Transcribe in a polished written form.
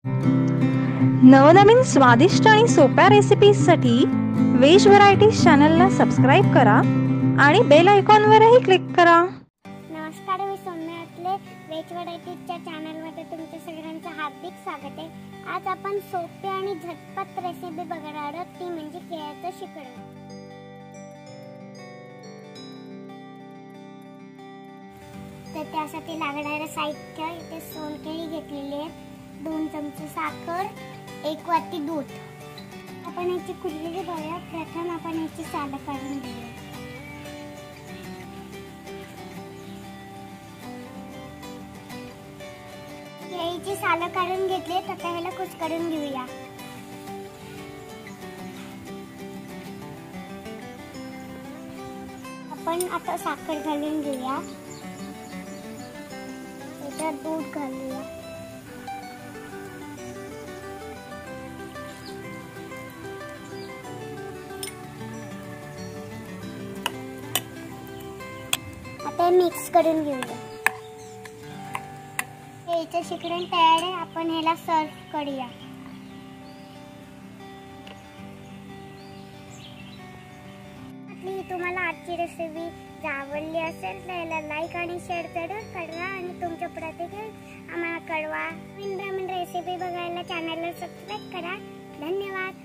नवनवीन स्वादिष्ट आणि सोप्या रेसिपीजसाठी व्हेज व्हरायटीज चॅनलला सबस्क्राईब करा आणि बेल आयकॉनवरही क्लिक करा। नमस्कार, मी सौम्या आपले व्हेज व्हरायटीजच्या चॅनलमध्ये तुमचं सगळ्यांचं हार्दिक स्वागत आहे। आज आपण सोपी आणि झटपट रेसिपी बघणार आहोत, ती म्हणजे केळ्याचं शिकरण। तर त्यासाठी लागणारे साहित्य इथे सोलकेळी घेतलेली आहे, 2 चमचे साखर, 1 वाटी दूध। आपण याची कुरलेली बघूया। प्रथम आपण याची सालं काढून घेऊया। केळीची सालं काढून घेतली, तर ह्याला कुस्करून घेऊया। आपण आता साखर घालून घेऊया, त्याच्यात दूध घालूया। आता मिक्स करून घेऊया। केळीचं शिकरण तयार आहे, आपण ह्याला सर्व करूया। तुम्हाला आजची रेसिपी आवडली असेल तर याला लाईक आणि शेअर जरूर करा आणि तुमच्या प्रतिक्रिया आम्हाला कळवा। नवीन रेसिपी बघायला चॅनलला सबस्क्राईब करा। धन्यवाद।